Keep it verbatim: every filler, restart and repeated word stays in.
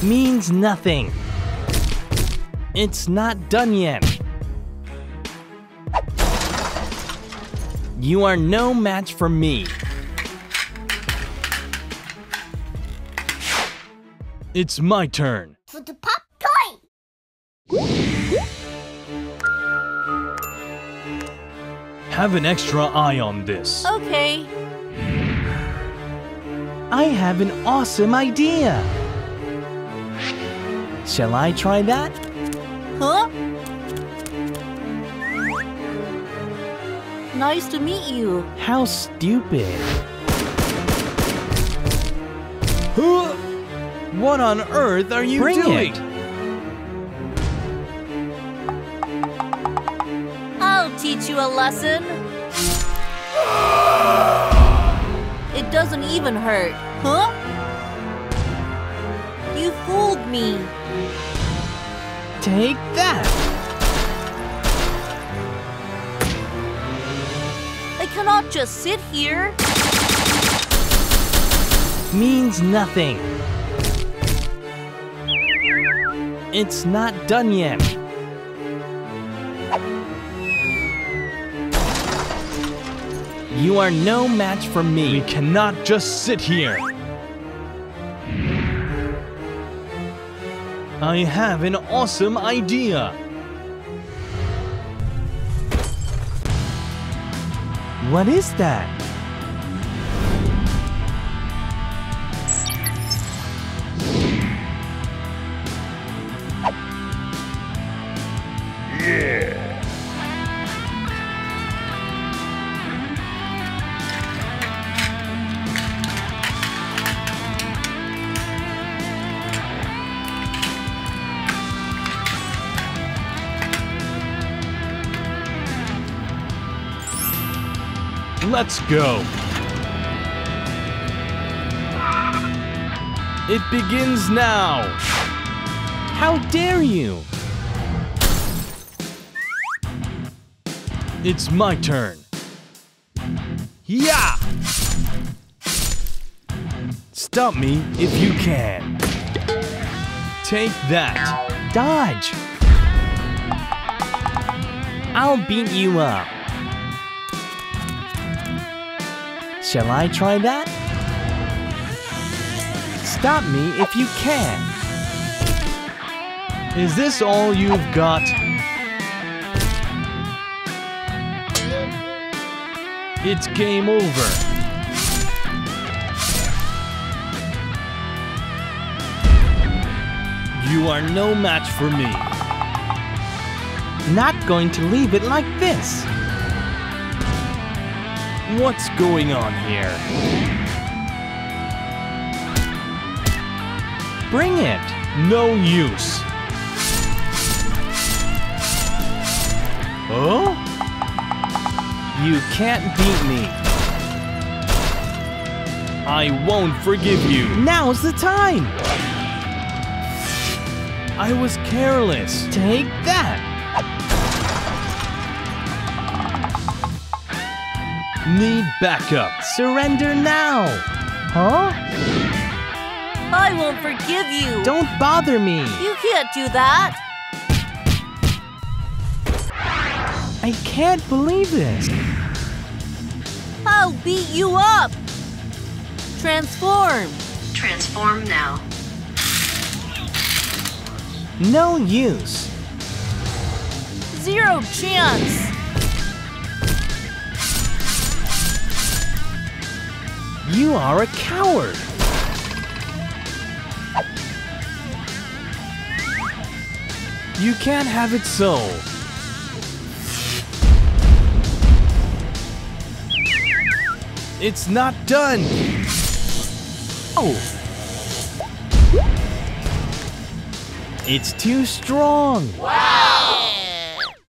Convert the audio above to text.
Means nothing. It's not done yet. You are no match for me. It's my turn. For the pop toy. Have an extra eye on this. Okay. I have an awesome idea. Shall I try that? Huh? Nice to meet you. How stupid. Huh? What on earth are you Bring doing? it. I'll teach you a lesson. It doesn't even hurt. Huh? You fooled me. Take that. I cannot just sit here. Means nothing. It's not done yet. You are no match for me. We cannot just sit here. I have an awesome idea. What is that? Let's go. It begins now. How dare you? It's my turn. Yeah! Stop me if you can. Take that. Dodge. I'll beat you up. Shall I try that? Stop me if you can. Is this all you've got? It's game over. You are no match for me. Not going to leave it like this. What's going on here? Bring it! No use. Oh? You can't beat me. I won't forgive you. Now's the time! I was careless. Take that! Need backup. Surrender now. Huh? I won't forgive you. Don't bother me. You can't do that. I can't believe this. I'll beat you up. Transform. Transform now. No use. Zero chance. You are a coward. You can't have it so. It's not done. Oh. It's too strong. Wow!